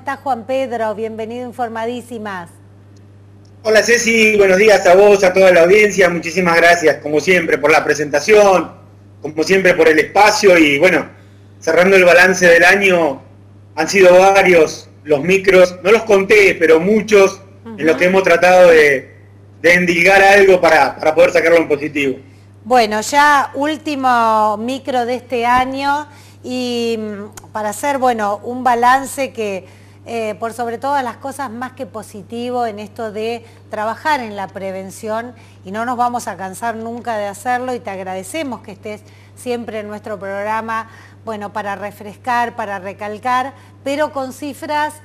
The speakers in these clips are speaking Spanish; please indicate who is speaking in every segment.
Speaker 1: está Juan Pedro? Bienvenido a Informadísimas.
Speaker 2: Hola Ceci, buenos días a vos, a toda la audiencia, muchísimas gracias como siempre por la presentación, como siempre por el espacio y bueno, cerrando el balance del año, han sido varios los micros, no los conté, pero muchos en los que hemos tratado de endilgar algo para poder sacarlo en positivo.
Speaker 1: Bueno, ya último micro de este año y para hacer, bueno, un balance que por sobre todas las cosas más que positivo en esto de trabajar en la prevención y no nos vamos a cansar nunca de hacerlo y te agradecemos que estés siempre en nuestro programa, bueno, para refrescar, para recalcar, pero con cifras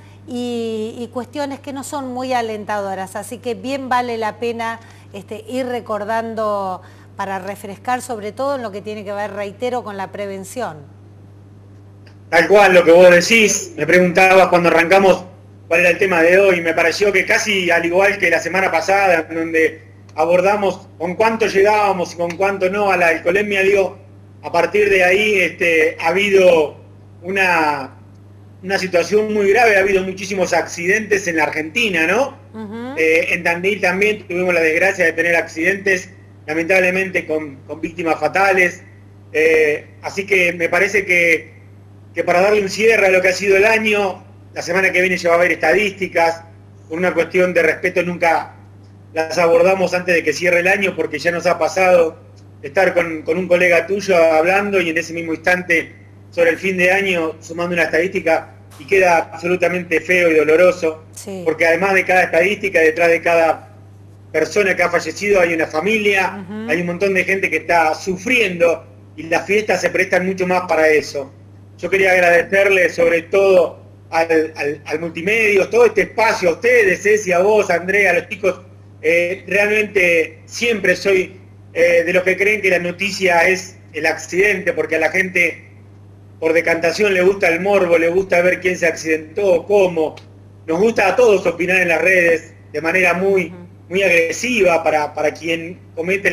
Speaker 1: y cuestiones que no son muy alentadoras, así que bien vale la pena ir recordando para refrescar, sobre todo en lo que tiene que ver, reitero, con la prevención.
Speaker 2: Tal cual lo que vos decís, me preguntabas cuando arrancamos cuál era el tema de hoy, me pareció que casi al igual que la semana pasada, en donde abordamos con cuánto llegábamos y con cuánto no a la alcoholemia, digo, a partir de ahí ha habido una situación muy grave, ha habido muchísimos accidentes en la Argentina, ¿no? En Tandil también tuvimos la desgracia de tener accidentes, lamentablemente con víctimas fatales, así que me parece que para darle un cierre a lo que ha sido el año, la semana que viene ya va a haber estadísticas, por una cuestión de respeto nunca las abordamos antes de que cierre el año, porque ya nos ha pasado estar con un colega tuyo hablando y en ese mismo instante sobre el fin de año sumando una estadística y queda absolutamente feo y doloroso, sí. Porque además de cada estadística, detrás de cada persona que ha fallecido hay una familia, hay un montón de gente que está sufriendo y las fiestas se prestan mucho más para eso. Yo quería agradecerle sobre todo al Multimedios, todo este espacio, a ustedes, Ceci, a vos, Andrea, a los chicos. Realmente siempre soy de los que creen que la noticia es el accidente, porque a la gente por decantación le gusta el morbo, le gusta ver quién se accidentó, cómo. Nos gusta a todos opinar en las redes de manera muy agresiva para quien comete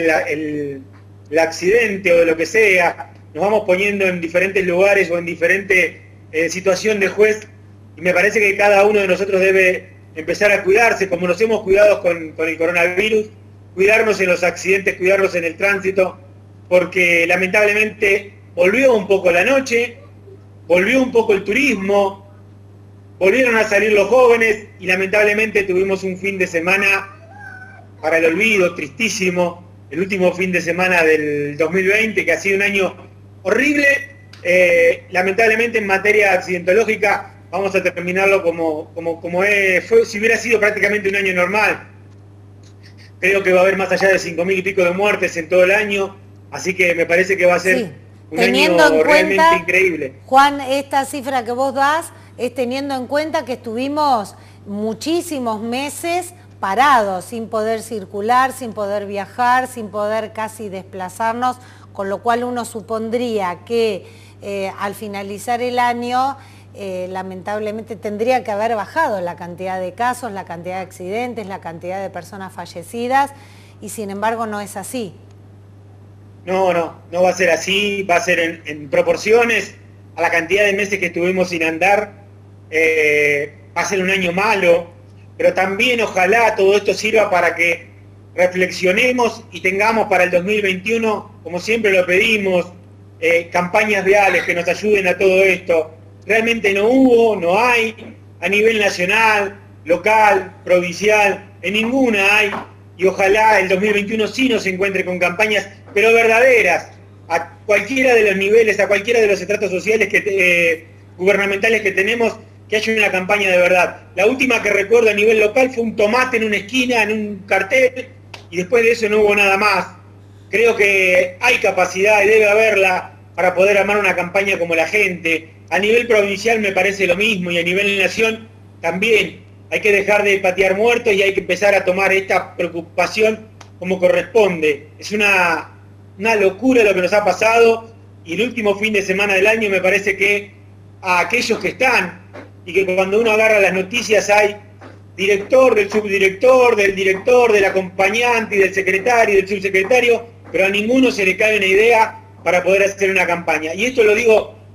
Speaker 2: el accidente o de lo que sea. Nos vamos poniendo en diferentes lugares o en diferente situación de juez y me parece que cada uno de nosotros debe empezar a cuidarse, como nos hemos cuidado con el coronavirus, cuidarnos en los accidentes, cuidarnos en el tránsito, porque lamentablemente volvió un poco la noche, volvió un poco el turismo, volvieron a salir los jóvenes y lamentablemente tuvimos un fin de semana para el olvido, tristísimo, el último fin de semana del 2020, que ha sido un año horrible. Lamentablemente en materia accidentológica vamos a terminarlo como fue, si hubiera sido prácticamente un año normal. Creo que va a haber más allá de 5.000 y pico de muertes en todo el año, así que me parece que va a ser un año realmente increíble.
Speaker 1: Juan, esta cifra que vos das es teniendo en cuenta que estuvimos muchísimos meses parados, sin poder circular, sin poder viajar, sin poder casi desplazarnos, con lo cual uno supondría que al finalizar el año lamentablemente tendría que haber bajado la cantidad de casos, la cantidad de accidentes, la cantidad de personas fallecidas y sin embargo no es así.
Speaker 2: No va a ser así, va a ser en proporciones a la cantidad de meses que estuvimos sin andar, va a ser un año malo, pero también ojalá todo esto sirva para que reflexionemos y tengamos para el 2021, como siempre lo pedimos, campañas reales que nos ayuden a todo esto. Realmente no hubo, no hay, a nivel nacional, local, provincial, en ninguna hay, y ojalá el 2021 sí nos encuentre con campañas, pero verdaderas, a cualquiera de los niveles, a cualquiera de los estratos sociales gubernamentales que tenemos, que haya una campaña de verdad. La última que recuerdo a nivel local fue un tomate en una esquina, en un cartel, y después de eso no hubo nada más. Creo que hay capacidad y debe haberla para poder armar una campaña como la gente. A nivel provincial me parece lo mismo y a nivel nación también. Hay que dejar de patear muertos y hay que empezar a tomar esta preocupación como corresponde. Es una locura lo que nos ha pasado y el último fin de semana del año me parece que a aquellos que están y que cuando uno agarra las noticias hay director, del subdirector, del director, del acompañante y del secretario, del subsecretario, pero a ninguno se le cae una idea para poder hacer una campaña. Y esto lo digo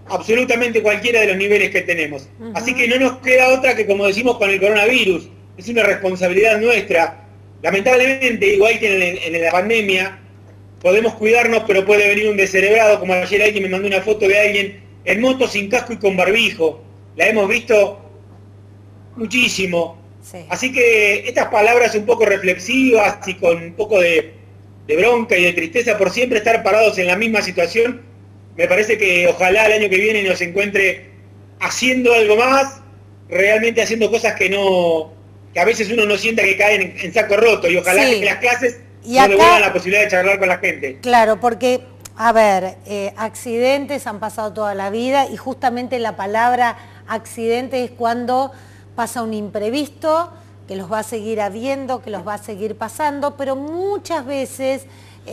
Speaker 2: absolutamente cualquiera de los niveles que tenemos. Así que no nos queda otra que, como decimos con el coronavirus, es una responsabilidad nuestra. Lamentablemente, igual que en la pandemia, podemos cuidarnos, pero puede venir un descerebrado, como ayer alguien me mandó una foto de alguien en moto sin casco y con barbijo. La hemos visto muchísimo. Sí. Así que estas palabras un poco reflexivas y con un poco de bronca y de tristeza por siempre estar parados en la misma situación, me parece que ojalá el año que viene nos encuentre haciendo algo más, realmente haciendo cosas que a veces uno no sienta que caen en saco roto, y ojalá que las clases no devuelvan la posibilidad de charlar con la gente.
Speaker 1: Claro, porque, a ver, accidentes han pasado toda la vida, y justamente la palabra accidente es cuando pasa un imprevisto, que los va a seguir habiendo, que los va a seguir pasando, pero muchas veces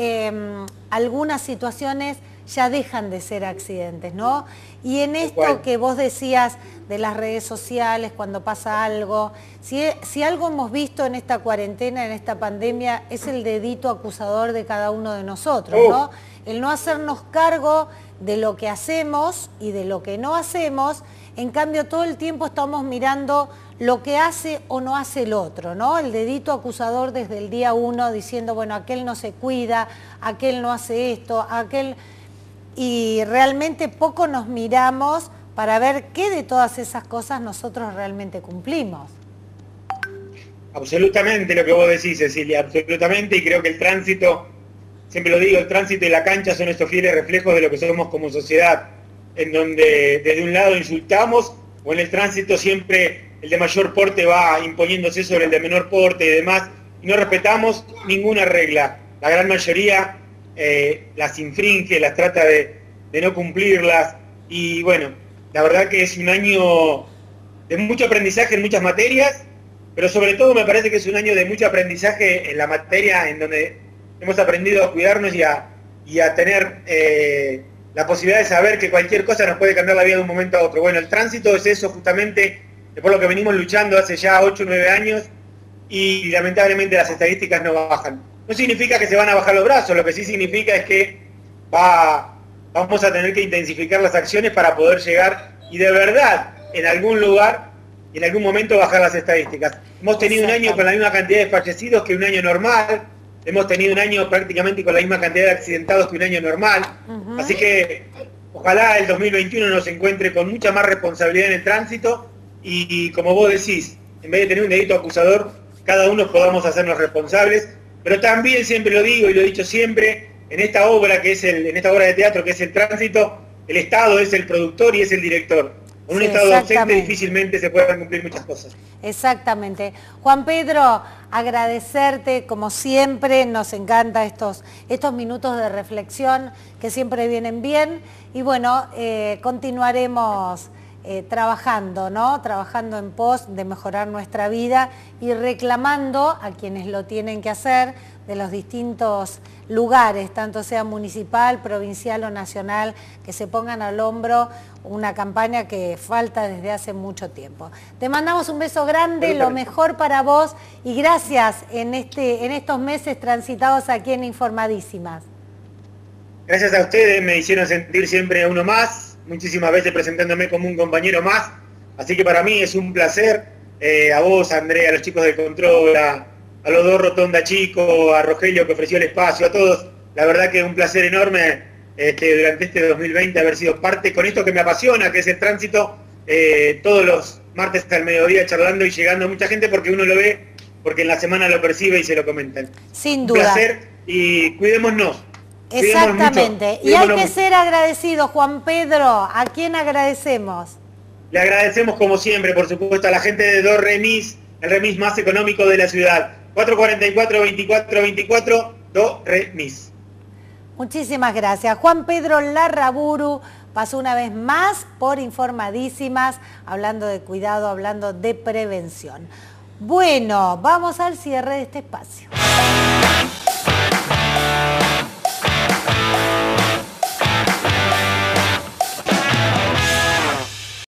Speaker 1: algunas situaciones ya dejan de ser accidentes, ¿no? Y en esto que vos decías de las redes sociales, cuando pasa algo, si algo hemos visto en esta cuarentena, en esta pandemia, es el dedito acusador de cada uno de nosotros, ¿no? El no hacernos cargo de lo que hacemos y de lo que no hacemos. En cambio, todo el tiempo estamos mirando lo que hace o no hace el otro, ¿no? El dedito acusador desde el día 1 diciendo, bueno, aquel no se cuida, aquel no hace esto, aquel... Y realmente poco nos miramos para ver qué de todas esas cosas nosotros realmente cumplimos.
Speaker 2: Absolutamente lo que vos decís, Cecilia, absolutamente, y creo que el tránsito, siempre lo digo, el tránsito y la cancha son estos fieles reflejos de lo que somos como sociedad, en donde desde un lado insultamos, o en el tránsito siempre el de mayor porte va imponiéndose sobre el de menor porte y demás, y no respetamos ninguna regla. La gran mayoría las infringe, las trata de no cumplirlas, y bueno, la verdad que es un año de mucho aprendizaje en muchas materias, pero sobre todo me parece que es un año de mucho aprendizaje en la materia en donde hemos aprendido a cuidarnos y a tener la posibilidad de saber que cualquier cosa nos puede cambiar la vida de un momento a otro. Bueno, el tránsito es eso justamente, por lo que venimos luchando hace ya 8 o 9 años, y lamentablemente las estadísticas no bajan. No significa que se van a bajar los brazos, lo que sí significa es que vamos a tener que intensificar las acciones para poder llegar y de verdad en algún lugar y en algún momento bajar las estadísticas. Hemos tenido un año con la misma cantidad de fallecidos que un año normal, hemos tenido un año prácticamente con la misma cantidad de accidentados que un año normal, así que ojalá el 2021 nos encuentre con mucha más responsabilidad en el tránsito y como vos decís, en vez de tener un dedito acusador, cada uno podamos hacernos responsables. Pero también, siempre lo digo y lo he dicho siempre, en esta obra en esta obra de teatro que es el tránsito, el Estado es el productor y es el director. Con un Estado ausente difícilmente se puedan cumplir muchas cosas.
Speaker 1: Exactamente. Juan Pedro, agradecerte como siempre, nos encanta estos minutos de reflexión que siempre vienen bien, y bueno, continuaremos trabajando, ¿no? Trabajando en pos de mejorar nuestra vida y reclamando a quienes lo tienen que hacer de los distintos lugares, tanto sea municipal, provincial o nacional, que se pongan al hombro una campaña que falta desde hace mucho tiempo. Te mandamos un beso grande, lo mejor para vos, y gracias en estos meses transitados aquí en Informadísimas.
Speaker 2: Gracias a ustedes, me hicieron sentir siempre uno más, muchísimas veces presentándome como un compañero más, así que para mí es un placer, a vos, a Andrea, a los chicos del control, a los dos Rotonda chicos, a Rogelio que ofreció el espacio, a todos, la verdad que es un placer enorme durante este 2020 haber sido parte con esto que me apasiona, que es el tránsito, todos los martes al mediodía charlando y llegando a mucha gente porque uno lo ve, porque en la semana lo percibe y se lo comentan.
Speaker 1: Sin duda.
Speaker 2: Un placer y cuidémonos.
Speaker 1: Exactamente, y hay que ser agradecido, Juan Pedro. ¿A quién agradecemos?
Speaker 2: Le agradecemos como siempre, por supuesto, a la gente de Do Remis, el remis más económico de la ciudad. 444-2424, Do Remis.
Speaker 1: Muchísimas gracias. Juan Pedro Larraburu pasó una vez más por Informadísimas, hablando de cuidado, hablando de prevención. Bueno, vamos al cierre de este espacio.